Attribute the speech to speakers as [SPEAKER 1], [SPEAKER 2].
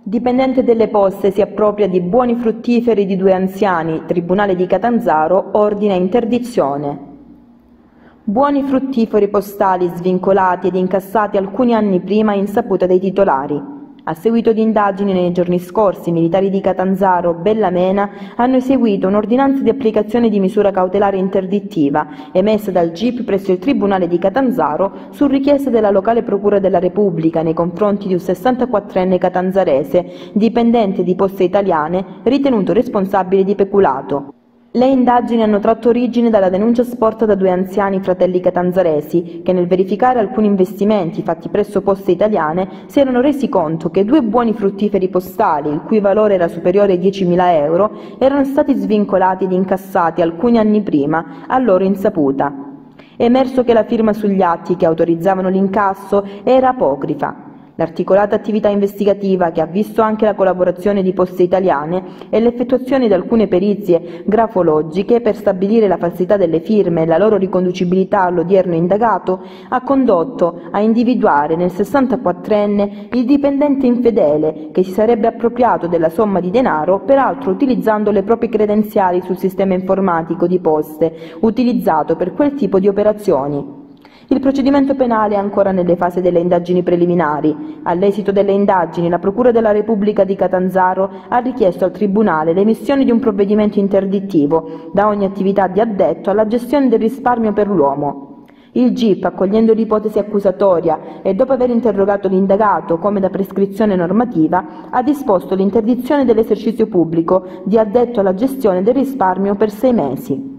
[SPEAKER 1] Dipendente delle Poste si appropria di buoni fruttiferi di 2 anziani, Tribunale di Catanzaro ordina interdizione. Buoni fruttiferi postali svincolati ed incassati alcuni anni prima a insaputa dei titolari. A seguito di indagini nei giorni scorsi, i militari di Catanzaro, Bellamena, hanno eseguito un'ordinanza di applicazione di misura cautelare interdittiva emessa dal GIP presso il Tribunale di Catanzaro su richiesta della locale Procura della Repubblica nei confronti di un 64enne catanzarese, dipendente di Poste Italiane, ritenuto responsabile di peculato. Le indagini hanno tratto origine dalla denuncia sporta da 2 anziani fratelli catanzaresi che nel verificare alcuni investimenti fatti presso Poste Italiane si erano resi conto che 2 buoni fruttiferi postali, il cui valore era superiore ai 10.000 euro, erano stati svincolati ed incassati alcuni anni prima, a loro insaputa. È emerso che la firma sugli atti che autorizzavano l'incasso era apocrifa. L'articolata attività investigativa, che ha visto anche la collaborazione di Poste Italiane e l'effettuazione di alcune perizie grafologiche per stabilire la falsità delle firme e la loro riconducibilità all'odierno indagato, ha condotto a individuare nel 64enne il dipendente infedele che si sarebbe appropriato della somma di denaro, peraltro utilizzando le proprie credenziali sul sistema informatico di Poste, utilizzato per quel tipo di operazioni. Il procedimento penale è ancora nelle fasi delle indagini preliminari. All'esito delle indagini, la Procura della Repubblica di Catanzaro ha richiesto al Tribunale l'emissione di un provvedimento interdittivo da ogni attività di addetto alla gestione del risparmio per l'uomo. Il GIP, accogliendo l'ipotesi accusatoria e dopo aver interrogato l'indagato come da prescrizione normativa, ha disposto l'interdizione dell'esercizio pubblico di addetto alla gestione del risparmio per 6 mesi.